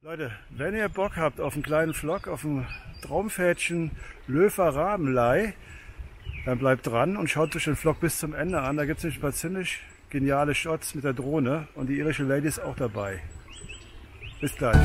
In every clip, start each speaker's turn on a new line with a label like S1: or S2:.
S1: Leute, wenn ihr Bock habt auf einen kleinen Vlog, auf ein Traumpfädchen Löfer Rabenlei, dann bleibt dran und schaut euch den Vlog bis zum Ende an. Da gibt es nämlich ein paar ziemlich geniale Shots mit der Drohne und die irische Lady ist auch dabei. Bis gleich.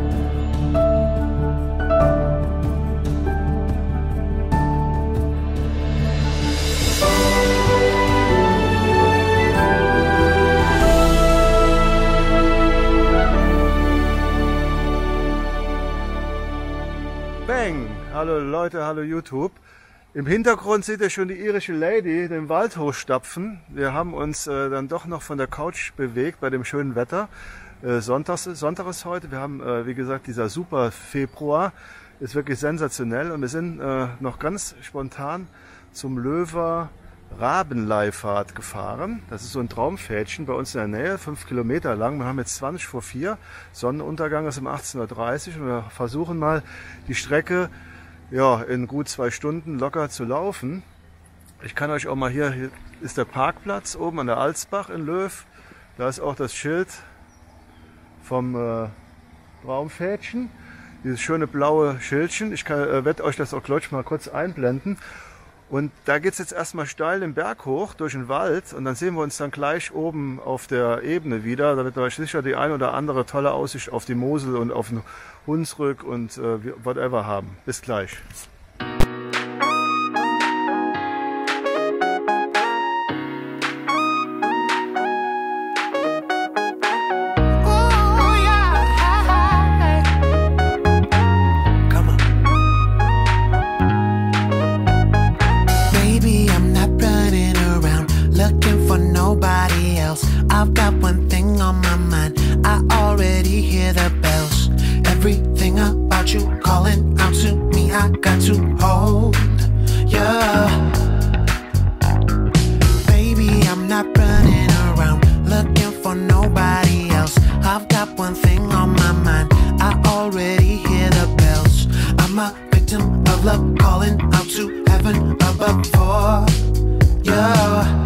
S1: Bang! Hallo Leute, hallo YouTube. Im Hintergrund seht ihr schon die irische Lady den Wald hochstapfen. Wir haben uns dann doch noch von der Couch bewegt bei dem schönen Wetter. Sonntag ist heute. Wir haben, wie gesagt, dieser super Februar. Ist wirklich sensationell. Und wir sind noch ganz spontan zum Löfer Rabenleifahrt gefahren. Das ist so ein Traumpfädchen bei uns in der Nähe, 5 Kilometer lang. Wir haben jetzt 20 vor 4. Sonnenuntergang ist um 18:30 Uhr und wir versuchen mal die Strecke in gut 2 Stunden locker zu laufen. Ich kann euch auch mal hier ist der Parkplatz oben an der Alsbach in Löw. Da ist auch das Schild vom Traumpfädchen. Dieses schöne blaue Schildchen. Ich werde euch das auch gleich mal kurz einblenden. Und da geht es jetzt erstmal steil den Berg hoch durch den Wald und dann sehen wir uns dann gleich oben auf der Ebene wieder. Da wird euch sicher die ein oder andere tolle Aussicht auf die Mosel und auf den Hunsrück und whatever haben. Bis gleich.
S2: I've got one thing on my mind. I already hear the bells. Everything about you calling out to me. I got to hold ya. Baby, I'm not running around looking for nobody else. I've got one thing on my mind. I already hear the bells. I'm a victim of love calling out to heaven above for ya.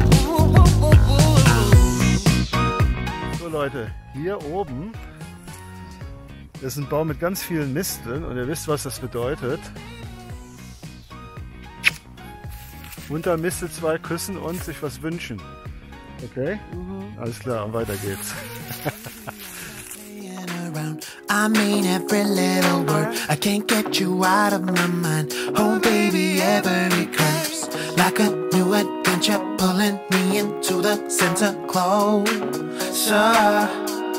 S1: Leute, hier oben ist ein Baum mit ganz vielen Misteln und ihr wisst, was das bedeutet. Unter Mistel 2 küssen und sich was wünschen. Okay? Alles klar, und weiter geht's.
S2: I mean every little word. I can't get you out of my mind. Oh baby, every curve's like a new adventure, pulling me into the center closer.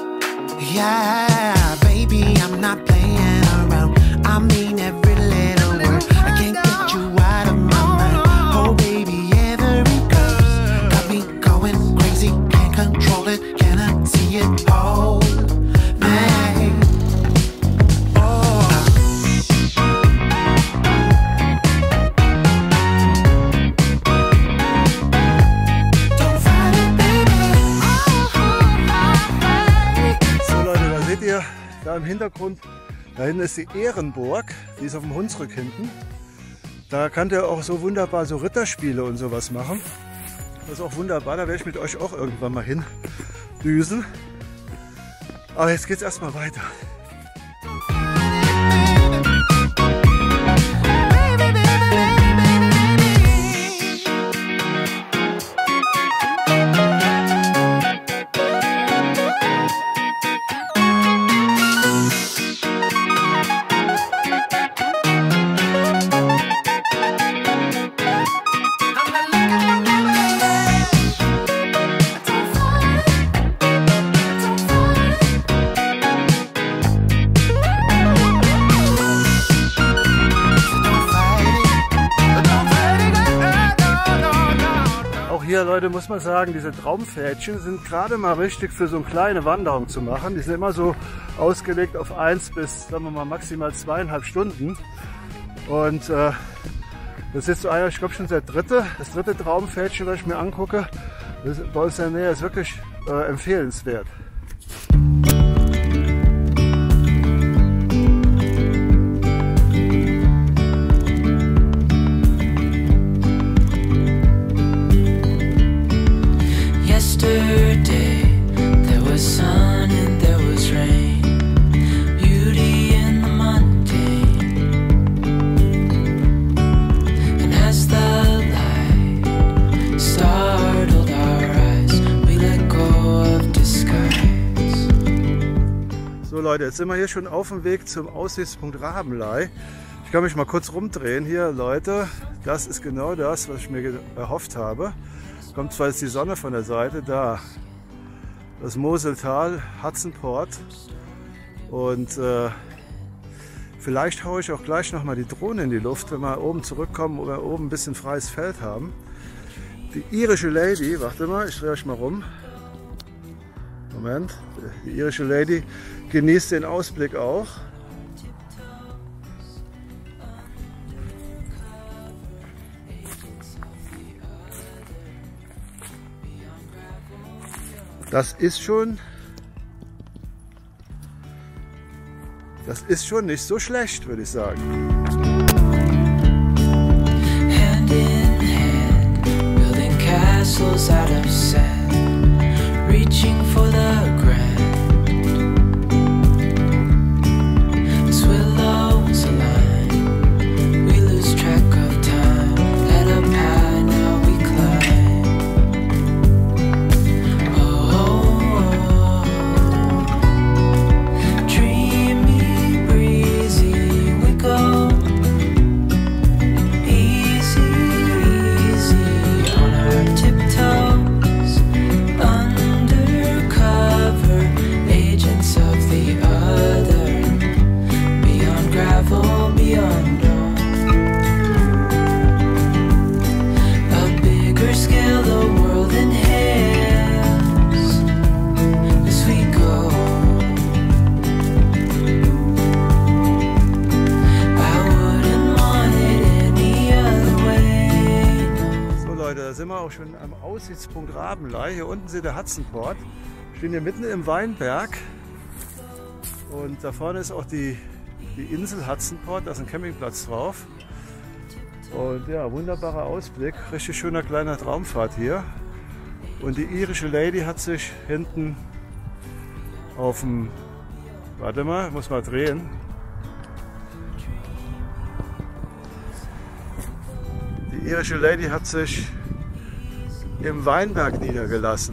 S2: Yeah, baby, I'm not playing around. I mean every little word. I can't get you out of my mind. Oh baby, every curve's got me going crazy. Can't control it, cannot see it all.
S1: Da im Hintergrund, da hinten ist die Ehrenburg, die ist auf dem Hunsrück hinten. Da könnt ihr auch so wunderbar so Ritterspiele und sowas machen. Das ist auch wunderbar, da werde ich mit euch auch irgendwann mal hindüsen. Aber jetzt geht es erstmal weiter. Hier, Leute, muss man sagen, diese Traumpfädchen sind gerade mal richtig für so eine kleine Wanderung zu machen. Die sind immer so ausgelegt auf 1 bis, sagen wir mal, maximal 2,5 Stunden. Und das ist jetzt so einer, ich glaube schon das dritte Traumpfädchen, das ich mir angucke. Das bei uns in der Nähe ist wirklich empfehlenswert.
S2: Yesterday there was sun and there was rain.
S1: So Leute, jetzt sind wir hier schon auf dem Weg zum Aussichtspunkt Rabenlay. Ich kann mich mal kurz rumdrehen hier, Leute. Das ist genau das, was ich mir erhofft habe. Kommt zwar jetzt die Sonne von der Seite, da das Moseltal, Hudson Port. Und vielleicht haue ich auch gleich noch mal die Drohne in die Luft, wenn wir oben zurückkommen oder oben ein bisschen freies Feld haben. Die irische Lady, warte mal, ich drehe euch mal rum. Moment, die irische Lady genießt den Ausblick auch. Das ist schon nicht so schlecht, würde ich sagen.
S2: Hand in hand, building castles out of sand, reaching for the grand. As willows align, we lose track of time. Head up high, now we climb. Oh, dreamy, breezy, we go. Easy, easy on our tiptoes. Undercover agents of the other. Beyond gravel, beyond dawn. A bigger scale, the world inhales as we go. I wouldn't want it any other way.
S1: So Leute, da sind wir auch schon am Aussichtspunkt Rabenlay. Hier unten seht ihr Hudson Port. Wir stehen hier mitten im Weinberg. Und da vorne ist auch die Insel Hudson Port, da ist ein Campingplatz drauf. Und ja, wunderbarer Ausblick, richtig schöner kleiner Traumfahrt hier. Und die irische Lady hat sich hinten auf dem, warte mal, muss mal drehen. Die irische Lady hat sich im Weinberg niedergelassen.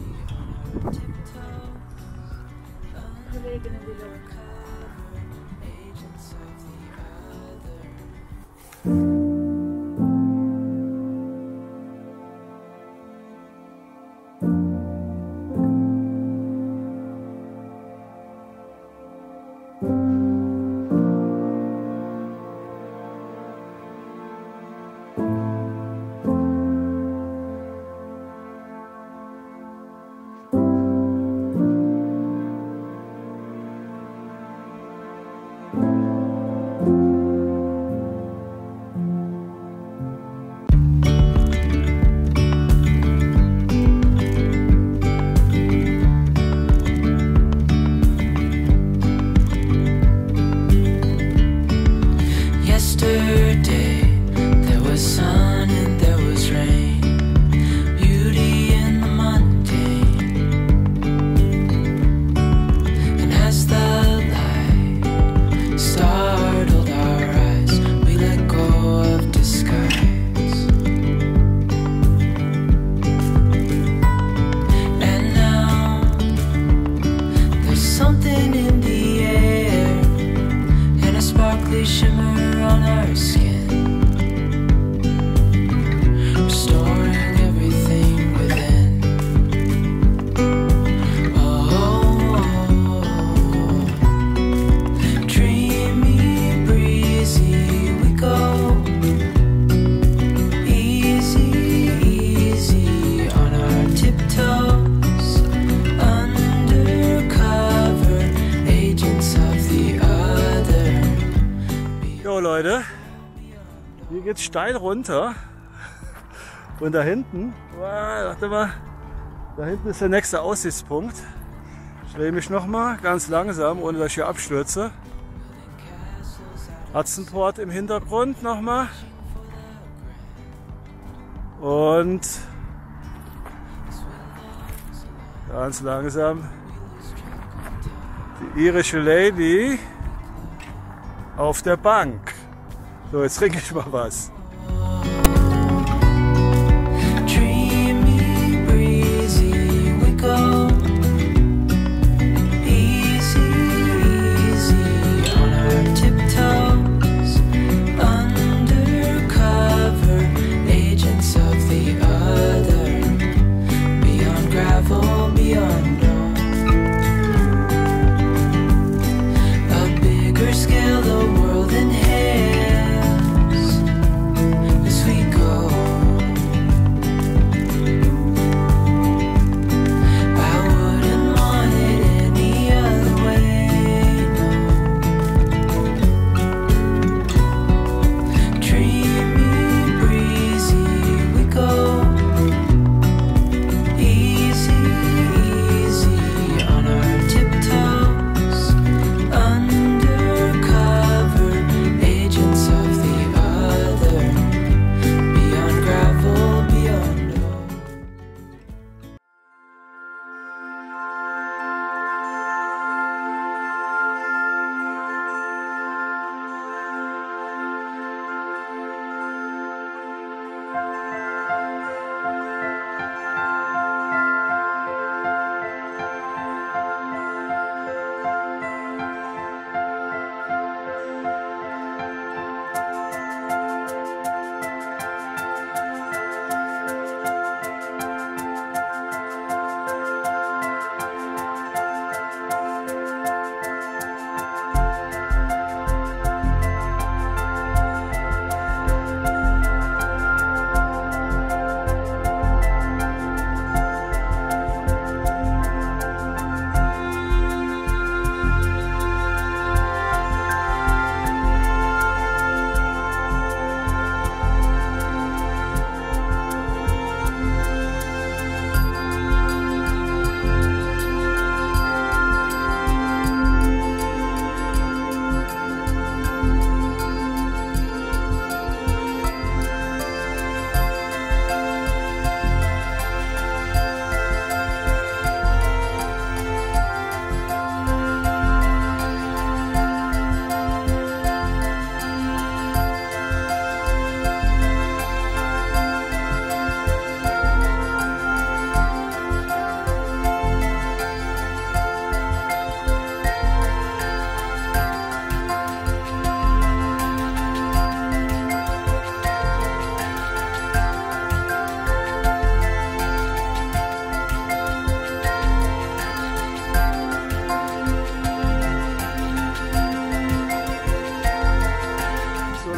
S2: Yesterday, there was sun and there was rain, beauty in the mundane. And as the light startled our eyes, we let go of disguise. And now, there's something in the air, and a sparkly shimmer on our skin, restoring everything within. Oh, dreamy, breezy, we go. Easy, easy on our tiptoes. Undercover agents of the other.
S1: Jo Leute, hier geht's steil runter und da hinten, warte mal, da hinten ist der nächste Aussichtspunkt. Ich drehe mich nochmal ganz langsam, ohne dass ich hier abstürze. Hudson Port im Hintergrund nochmal und ganz langsam die irische Lady auf der Bank. So, jetzt trinke ich mal was.
S2: Dreamy, breezy, we go. Easy,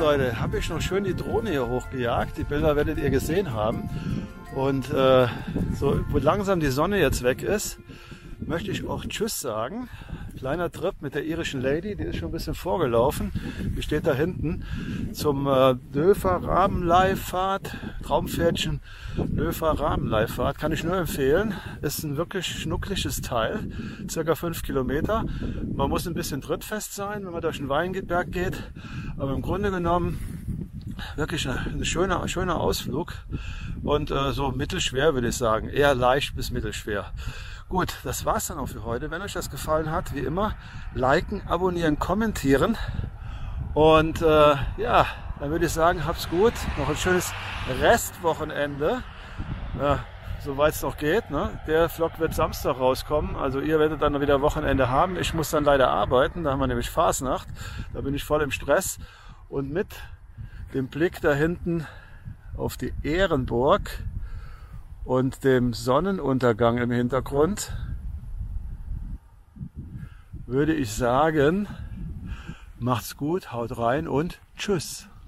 S1: Leute, habe ich noch schön die Drohne hier hochgejagt. Die Bilder werdet ihr gesehen haben. Und so, wo langsam die Sonne jetzt weg ist, möchte ich auch Tschüss sagen. Kleiner Trip mit der irischen Lady, die ist schon ein bisschen vorgelaufen. Die steht da hinten zum Döfer-Rabenleihfahrt, Traumpferdchen Döfer-Rabenleihfahrt. Kann ich nur empfehlen. Ist ein wirklich schnuckliges Teil, circa 5 Kilometer. Man muss ein bisschen trittfest sein, wenn man durch den Weinberg geht. Aber im Grunde genommen wirklich ein schöner Ausflug und so mittelschwer würde ich sagen. Eher leicht bis mittelschwer. Gut, das war's dann auch für heute. Wenn euch das gefallen hat, wie immer, liken, abonnieren, kommentieren. Und ja, dann würde ich sagen, habt's gut. Noch ein schönes Restwochenende, soweit es noch geht. Ne? Der Vlog wird Samstag rauskommen. Also ihr werdet dann wieder Wochenende haben. Ich muss dann leider arbeiten. Da haben wir nämlich Fasnacht. Da bin ich voll im Stress. Und mit dem Blick da hinten auf die Ehrenburg und dem Sonnenuntergang im Hintergrund würde ich sagen, macht's gut, haut rein und tschüss.